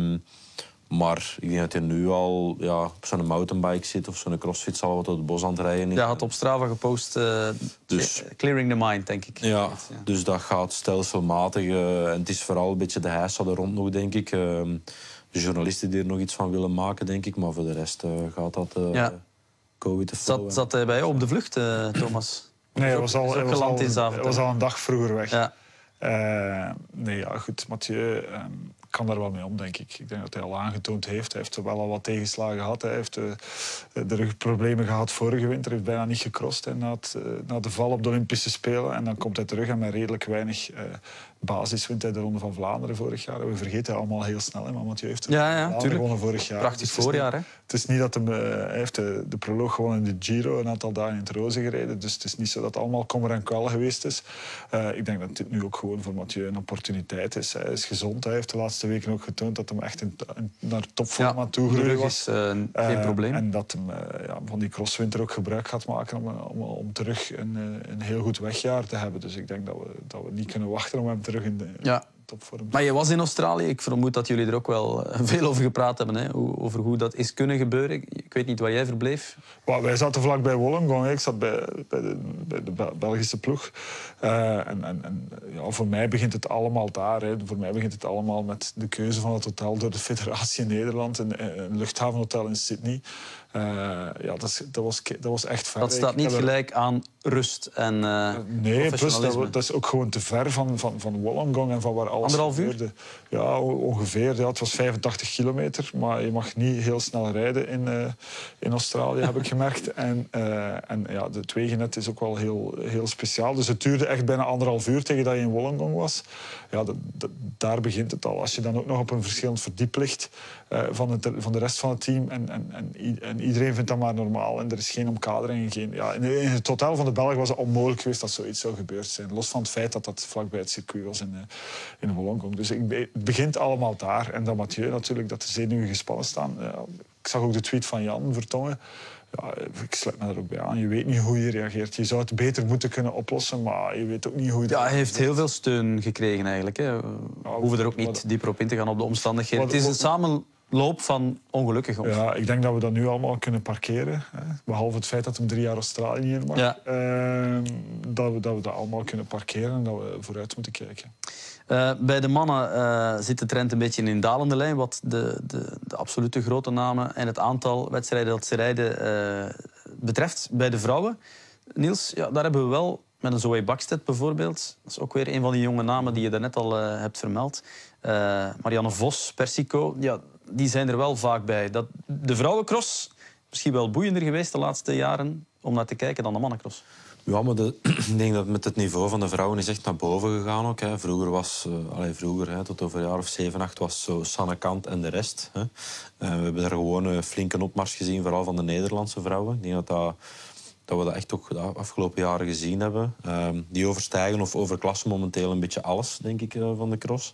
Maar ik denk dat hij nu al ja, op zo'n mountainbike zit of zo'n crossfiets al wat door het bos aan het rijden is. Ja, had op Strava gepost, uh, dus, clearing the mind, denk ik. Ja, ja. Dus dat gaat stelselmatig. Uh, en het is vooral een beetje de heisa er rond nog, denk ik. Uh, de journalisten die er nog iets van willen maken, denk ik. Maar voor de rest uh, gaat dat uh, ja. go with the flow. Zat, zat hij bij jou op de vlucht, uh, Thomas? Nee, hij was, al, hij was, al, hij was al een dag vroeger weg. Ja. Uh, nee, ja, goed, Mathieu... Um, kan daar wel mee om, denk ik. Ik denk dat hij al aangetoond heeft. Hij heeft wel al wat tegenslagen gehad. Hij heeft uh, de rugproblemen gehad vorige winter. Hij heeft bijna niet gecrossed hè, na, het, uh, na de val op de Olympische Spelen. En dan komt hij terug en met redelijk weinig uh, basis wint hij de Ronde van Vlaanderen vorig jaar. We vergeten allemaal heel snel, hè, maar Mathieu heeft de ja, ja, gewonnen vorig jaar. Prachtig dus voorjaar, hè? Het is niet dat hem, uh, hij heeft de, de proloog gewonnen in de Giro, een aantal dagen in het roze gereden. Dus het is niet zo dat het allemaal kommer en kwel geweest is. Uh, ik denk dat dit nu ook gewoon voor Mathieu een opportuniteit is. Hij is gezond. Hij heeft de laatste weken ook getoond dat hij echt in, in, naar topvorm aan toe groeien was. Uh, geen uh, probleem. En dat hij uh, ja, van die crosswinter ook gebruik gaat maken om, om, om terug een, een heel goed wegjaar te hebben. Dus ik denk dat we, dat we niet kunnen wachten om hem terug in de ja. topvorm. Maar je was in Australië. Ik vermoed dat jullie er ook wel veel over gepraat hebben. Hè? Over hoe dat is kunnen gebeuren. Ik weet niet waar jij verbleef. Well, wij zaten vlak bij Wollongong. Ik zat bij, bij, de, bij de Belgische ploeg. Uh, en, en, en ja, voor mij begint het allemaal daar. Hè. Voor mij begint het allemaal met de keuze van het hotel door de federatie in Nederland. Een, een luchthavenhotel in Sydney. Uh, ja, dat, dat, was, dat was echt ver. Dat staat niet gelijk aan rust en uh, nee, plus dat, dat is ook gewoon te ver van, van, van Wollongong en van waar alles Anderhalf uur? gebeurde. Ja, ongeveer. Ja, het was vijfentachtig kilometer, maar je mag niet heel snel rijden in, uh, in Australië, heb ik gemerkt. En, uh, en ja, het wegennet is ook wel heel, heel speciaal. Dus het duurde echt bijna anderhalf uur tegen dat je in Wollongong was. Ja, dat, dat, daar begint het al. Als je dan ook nog op een verschillend verdiep ligt uh, van, het, van de rest van het team en, en, en, en iedereen vindt dat maar normaal en er is geen omkadering. Geen, ja, in, in het hotel van de gemiddelde Belg was het onmogelijk geweest dat zoiets zou gebeurd zijn. Los van het feit dat dat vlakbij het circuit was in, uh, in Wollongong. Dus ik, het begint allemaal daar. En dat Mathieu natuurlijk, dat de zenuwen gespannen staan. Uh, ik zag ook de tweet van Jan Vertongen. Ja, ik sluit me daar ook bij aan. Je weet niet hoe je reageert. Je zou het beter moeten kunnen oplossen, maar je weet ook niet hoe je... Ja, hij heeft heel veel steun gekregen eigenlijk. Hè. We ja, hoeven er ook niet wat, dieper op in te gaan op de omstandigheden. Wat, het is een samenloop van ongelukkig. Of... Ja, ik denk dat we dat nu allemaal kunnen parkeren. Hè. Behalve het feit dat hem drie jaar Australië niet in mag. Ja. Uh, dat, we, dat we dat allemaal kunnen parkeren en dat we vooruit moeten kijken. Uh, bij de mannen uh, zit de trend een beetje in dalende lijn, wat de, de, de absolute grote namen en het aantal wedstrijden dat ze rijden uh, betreft. Bij de vrouwen, Niels, ja, daar hebben we wel met een Zoe Bakstedt bijvoorbeeld. Dat is ook weer een van die jonge namen die je daarnet al uh, hebt vermeld. Uh, Marianne Vos, Persico, ja, die zijn er wel vaak bij. Dat, de vrouwencross misschien wel boeiender geweest de laatste jaren om naar te kijken dan de mannencross. Ja, maar de, ik denk dat met het niveau van de vrouwen is echt naar boven gegaan ook. Hè. Vroeger was, uh, allez, vroeger, hè, tot over een jaar of zeven, acht, was zo Sanne Kant en de rest. Hè. Uh, we hebben daar gewoon een flinke opmars gezien, vooral van de Nederlandse vrouwen. Ik denk dat, dat, dat we dat echt ook de afgelopen jaren gezien hebben. Uh, die overstijgen of overklassen momenteel een beetje alles, denk ik, uh, van de cross.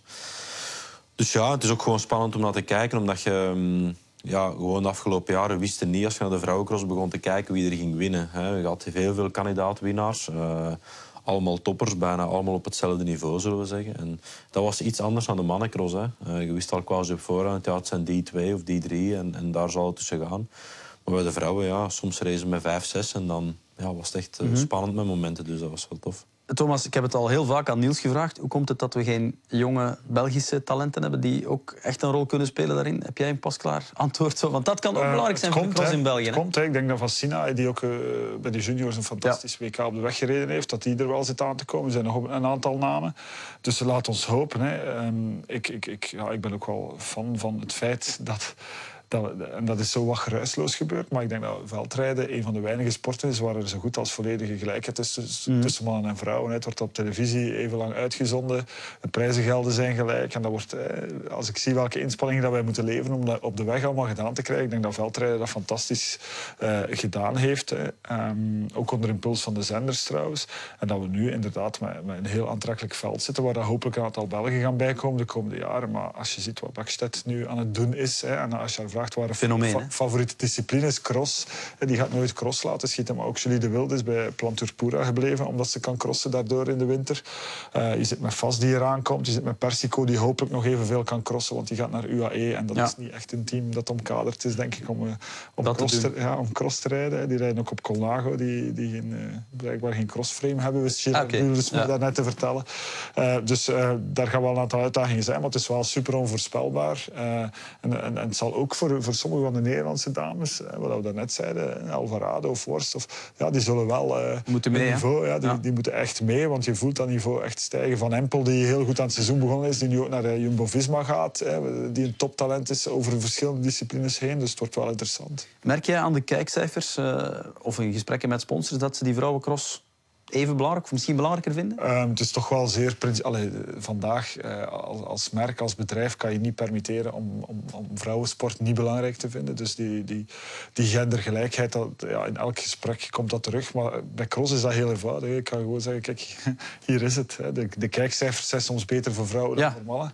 Dus ja, het is ook gewoon spannend om naar te kijken, omdat je... Um, Ja, gewoon de afgelopen jaren wisten niet, als je naar de vrouwencross begon te kijken, wie er ging winnen. Je had heel veel kandidaat-winnaars. Uh, allemaal toppers, bijna allemaal op hetzelfde niveau, zullen we zeggen. En dat was iets anders dan de mannencross. Hè. Uh, je wist al quasi op voorhand, ja, het zijn die twee of die drie en, en daar zal het tussen gaan. Maar bij de vrouwen, ja, soms racen met vijf, zes en dan ja, was het echt uh, mm-hmm. spannend met momenten, dus dat was wel tof. Thomas, ik heb het al heel vaak aan Niels gevraagd. Hoe komt het dat we geen jonge Belgische talenten hebben die ook echt een rol kunnen spelen daarin? Heb jij een pasklaar antwoord? Want dat kan ook uh, belangrijk zijn voor de cross in België. Het hè? komt, hè. Ik denk dat Vassina, die ook uh, bij de juniors een fantastisch ja. W K op de weg gereden heeft, dat die er wel zit aan te komen. Er zijn nog een aantal namen. Dus laat ons hopen. Hè. Um, ik, ik, ik, ja, ik ben ook wel fan van het feit dat... Dat, en dat is zo wat geruisloos gebeurd. Maar ik denk dat veldrijden een van de weinige sporten is waar er zo goed als volledige gelijkheid is tussen, mm. tussen mannen en vrouwen. Het wordt op televisie even lang uitgezonden. De prijzengelden zijn gelijk. En dat wordt, als ik zie welke inspanningen dat wij moeten leveren om dat op de weg allemaal gedaan te krijgen, ik denk dat veldrijden dat fantastisch uh, gedaan heeft. Um, ook onder impuls van de zenders trouwens. En dat we nu inderdaad met, met een heel aantrekkelijk veld zitten, waar dat hopelijk een aantal Belgen gaan bijkomen de komende jaren. Maar als je ziet wat Bakstedt nu aan het doen is, hè, en als je haar vraagt waar Fenomeen, fa favoriete discipline is, cross. Die gaat nooit cross laten schieten. Maar ook Julie de Wilde is bij Plantur Pura gebleven, omdat ze kan crossen daardoor in de winter. Uh, je zit met Vas die eraan komt. Je zit met Persico die hopelijk nog evenveel kan crossen, want die gaat naar U A E. En dat ja. is niet echt een team dat omkaderd is, denk ik, om, uh, om, cross, te, ja, om cross te rijden. Die rijden ook op Colnago, die, die geen, uh, blijkbaar geen crossframe hebben, wist je okay. dus ja. daarnet te vertellen. Uh, dus uh, daar gaan wel een aantal uitdagingen zijn, maar het is wel super onvoorspelbaar. Uh, en, en, en het zal ook voor voor sommige van de Nederlandse dames, wat we daarnet zeiden, Alvarado of Worst, of, ja, die zullen wel uh, moeten mee, niveau, ja, die, ja. die moeten echt mee, want je voelt dat niveau echt stijgen. Van Empel, die heel goed aan het seizoen begonnen is, die nu ook naar uh, Jumbo-Visma gaat, hè, die een toptalent is over verschillende disciplines heen, dus het wordt wel interessant. Merk jij aan de kijkcijfers uh, of in gesprekken met sponsors dat ze die vrouwencross even belangrijk of misschien belangrijker vinden? Um, het is toch wel zeer... Allee, vandaag, uh, als, als merk, als bedrijf, kan je niet permitteren om, om, om vrouwensport niet belangrijk te vinden. Dus die, die, die gendergelijkheid, dat, ja, in elk gesprek komt dat terug. Maar bij cross is dat heel eenvoudig. Ik kan gewoon zeggen, kijk, hier is het. Hè. De, de kijkcijfers zijn soms beter voor vrouwen dan ja. voor mannen.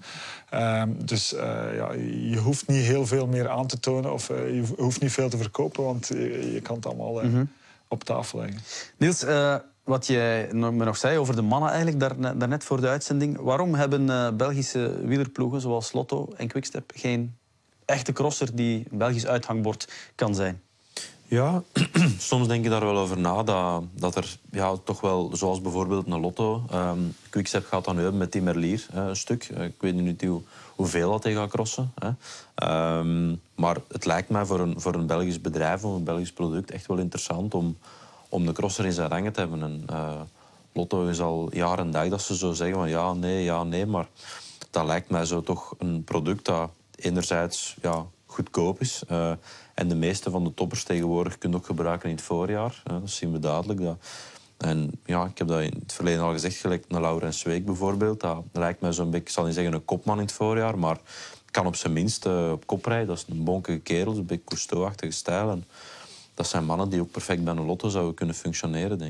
Um, dus uh, ja, je hoeft niet heel veel meer aan te tonen of uh, je hoeft niet veel te verkopen, want je, je kan het allemaal uh, mm-hmm. op tafel leggen. Niels, uh... wat je me nog zei over de mannen eigenlijk, daar, daarnet voor de uitzending. Waarom hebben uh, Belgische wielerploegen zoals Lotto en Quickstep geen echte crosser die een Belgisch uithangbord kan zijn? Ja, soms denk je daar wel over na. Dat, dat er ja, toch wel, zoals bijvoorbeeld een Lotto... Um, Quickstep gaat dan nu hebben met Tim Merlier uh, een stuk. Uh, ik weet niet hoe, hoeveel dat hij gaat crossen. Hè. Um, maar het lijkt mij voor een, voor een Belgisch bedrijf of een Belgisch product echt wel interessant om... om de crosser in zijn rangen te hebben. En, uh, Lotto is al jaar en dag dat ze zo zeggen van ja, nee, ja, nee. Maar dat lijkt mij zo toch een product dat enerzijds ja, goedkoop is. Uh, en de meeste van de toppers tegenwoordig kun je ook gebruiken in het voorjaar. Uh, dat zien we duidelijk. Dat. En ja, ik heb dat in het verleden al gezegd, gelijk naar Laurens Week bijvoorbeeld. Dat lijkt mij zo'n beetje, ik zal niet zeggen een kopman in het voorjaar, maar kan op zijn minst uh, op kop rijden. Dat is een bonkige kerel, een beetje Cousteau-achtige stijl. En, dat zijn mannen die ook perfect bij een Lotto zouden kunnen functioneren, denk ik.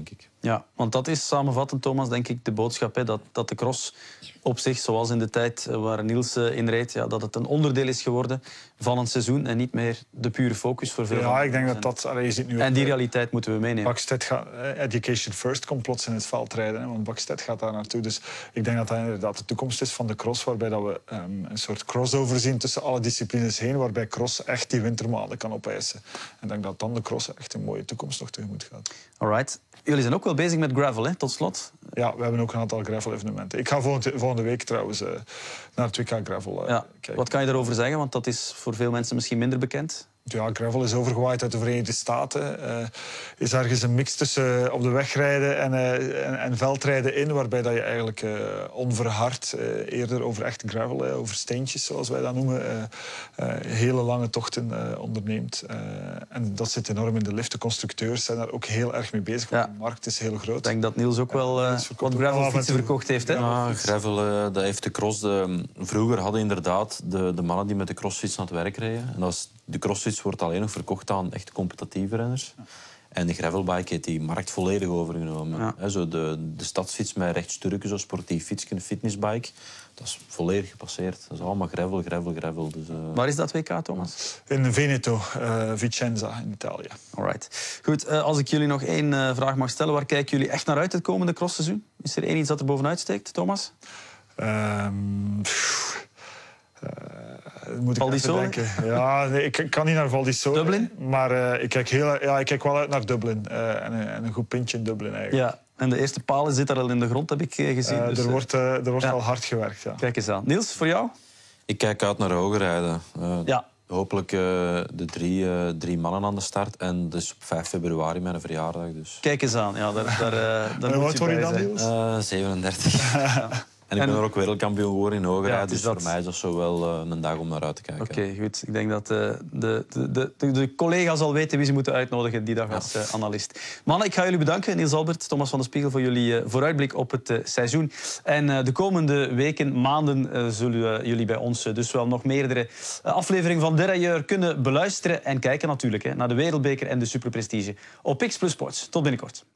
Ja, want dat is samenvattend, Thomas, denk ik, de boodschap. Hè, dat, dat de cross op zich, zoals in de tijd waar Niels in reed, ja, dat het een onderdeel is geworden van een seizoen en niet meer de pure focus voor veel. Ja, ik denk dat dat... Allee, je ziet nu en die realiteit moeten we meenemen. Bakstedt gaat... Education first komt plots in het veld rijden, hè, want Bakstedt gaat daar naartoe. Dus ik denk dat dat inderdaad de toekomst is van de cross, waarbij dat we um, een soort crossover zien tussen alle disciplines heen, waarbij cross echt die wintermaanden kan opeisen. En ik denk dat dan de cross echt een mooie toekomst nog tegemoet gaat. Alright. Jullie zijn ook wel bezig met gravel, hè, tot slot. Ja, we hebben ook een aantal gravel-evenementen. Ik ga volgende, volgende week trouwens uh, naar het W K Gravel uh, ja. kijken. Wat kan je daarover zeggen? Want dat is voor veel mensen misschien minder bekend. Ja, gravel is overgewaaid uit de Verenigde Staten. Uh, is ergens een mix tussen uh, op de weg rijden en, uh, en, en veldrijden in, waarbij dat je eigenlijk uh, onverhard uh, eerder over echt gravel, uh, over steentjes, zoals wij dat noemen, uh, uh, hele lange tochten uh, onderneemt. Uh, en dat zit enorm in de lift. De constructeurs zijn daar ook heel erg mee bezig, want ja. de markt is heel groot. Ik denk dat Niels ook wel uh, wat gravelfietsen verkocht heeft. Hè? Ja, gravel, uh, dat heeft de cross... De, vroeger hadden inderdaad de, de mannen die met de crossfiets aan het werk reden. En dat is, de crossfiets wordt alleen nog verkocht aan echt competitieve renners. Ja. En de gravelbike heeft die markt volledig overgenomen. Ja. He, zo de, de stadsfiets met rechtsturken, zo sportief fietsje, een fitnessbike, dat is volledig gepasseerd. Dat is allemaal gravel, gravel, gravel. Dus, uh... Waar is dat W K, Thomas? In Veneto, uh, Vicenza in Italië. Alright. Goed, uh, als ik jullie nog één uh, vraag mag stellen, waar kijken jullie echt naar uit het komende crossseizoen? Is er één iets dat er bovenuit steekt, Thomas? Um, Uh, moet ik Val di Sole? denken. Ja, nee, ik kan niet naar Val di Sole. Dublin? Maar uh, ik, kijk heel, ja, ik kijk wel uit naar Dublin. Uh, en, een, en een goed pintje in Dublin eigenlijk. Ja, en de eerste palen zit daar al in de grond, heb ik gezien. Uh, dus, er wordt, uh, er wordt ja. al hard gewerkt. Ja. Kijk eens aan. Niels, voor jou? Ik kijk uit naar hogerrijden. Uh, ja. Hopelijk uh, de drie, uh, drie mannen aan de start. En dus op vijf februari mijn verjaardag. Dus. Kijk eens aan. Ja, daar, daar, uh, daar en moet wat word je dan, Niels? Uh, zevenendertig. Ja. En ik ben en... er ook wereldkampioen geworden in hogerrijden, ja, dus dat... voor mij is dat zo wel uh, een dag om naar uit te kijken. Oké, okay, goed. Ik denk dat uh, de, de, de, de collega's al weten wie ze moeten uitnodigen die dag als ja. uh, analist. Mannen, ik ga jullie bedanken. Niels Albert, Thomas van de Spiegel, voor jullie uh, vooruitblik op het uh, seizoen. En uh, de komende weken, maanden, uh, zullen uh, jullie bij ons uh, dus wel nog meerdere uh, afleveringen van Derailleur kunnen beluisteren en kijken natuurlijk hè, naar de Wereldbeker en de Superprestige op X Plus Sports. Tot binnenkort.